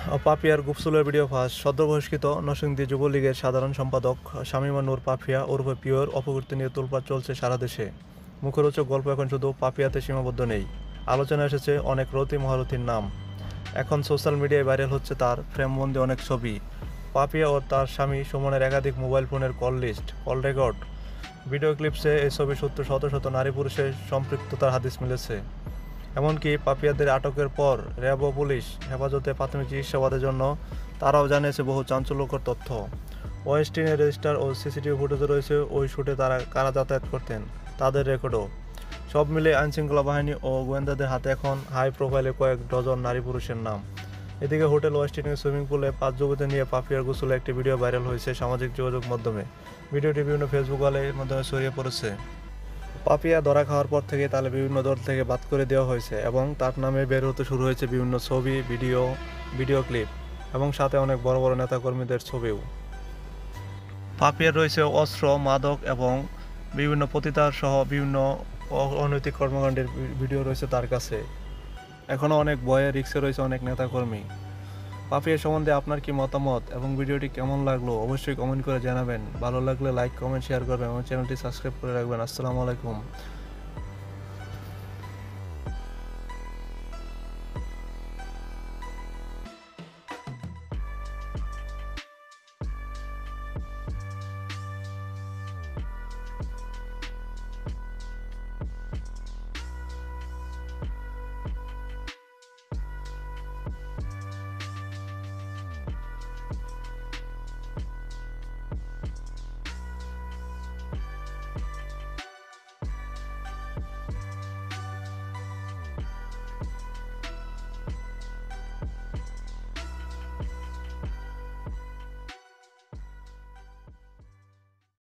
পাপিয়ার গুপসুলের video ফাঁস সদ্যবহিষ্কৃত নরসিংদী যুবলীগের সাধারণ সম্পাদক শামিমা নূর পাপিয়া ওরফে পিওর অপকীর্তি নিয়ে তোলপাড় চলছে সারা দেশে। মুখরোচক গল্প এখন শুধু পাপিয়াতে সীমাবদ্ধ নেই, আলোচনা এসেছে অনেক রতি মহারথীর নাম। এখন সোশ্যাল মিডিয়ায় ভাইরাল হচ্ছে তার ফ্রেমবন্দি অনেক ছবি। পাপিয়া ও তার স্বামী সুমনের একাধিক মোবাইল ফোনের call list, call record, video ক্লিপসে এই ছবির সূত্রে শত শত নারী পুরুষের সম্পৃক্ততার হাদিস মিলেছে। এমনকি পাপিয়াদের আটকের পর র্যাব ও পুলিশ হেফাজতে প্রাথমিক জিজ্ঞাসাবাদের জন্য তারাও জানিয়েছে বহু চাঞ্চল্যকর তথ্য। ওয়েস্টিনের রেজিস্টার ও সিসিটিভি ফুটেজে রয়েছে ওই শুটে তারা কারা যাতায়াত করতেন তাদের রেকর্ডও। সব মিলে আইনশৃঙ্খলা বাহিনী ও গোয়েন্দাদের হাতে এখন হাই প্রোফাইলে কয়েক ডজন নারী পুরুষের নাম। এদিকে হোটেল ওয়েস্টিনের সুইমিং পুলে 5 যুবতীদের নিয়ে পাপিয়ার গোসলে একটি ভিডিও ভাইরাল হয়েছে সামাজিক যোগাযোগ মাধ্যমে। ভিডিওটি বিভিন্ন ফেসবুক ওয়ালের মাধ্যমে ছড়িয়ে পড়েছে। পাপিয়া ধরা খাওয়ার পর থেকে তাহলে বিভিন্ন দল থেকে বাদ করে দেওয়া হয়েছে এবং তার নামে বের হতে শুরু হয়েছে বিভিন্ন ছবি, ভিডিও ক্লিপ এবং সাথে অনেক বড় বড় নেতাকর্মীদের ছবিও। পাপিয়ার রয়েছে অস্ত্র, মাদক এবং বিভিন্ন পতিতার সহ বিভিন্ন অনৈতিক কর্মকাণ্ডের ভিডিও রয়েছে তার কাছে। এখনও অনেক ভয়ে রিস্কে রয়েছে অনেক নেতাকর্মী। পাপিয়া সম্বন্ধে আপনার কি মতামত এবং ভিডিওটি কেমন লাগলো অবশ্যই কমেন্ট করে জানাবেন। ভালো লাগলে লাইক, কমেন্ট, শেয়ার করবেন এবং চ্যানেলটি সাবস্ক্রাইব করে রাখবেন। আসসালামু আলাইকুম।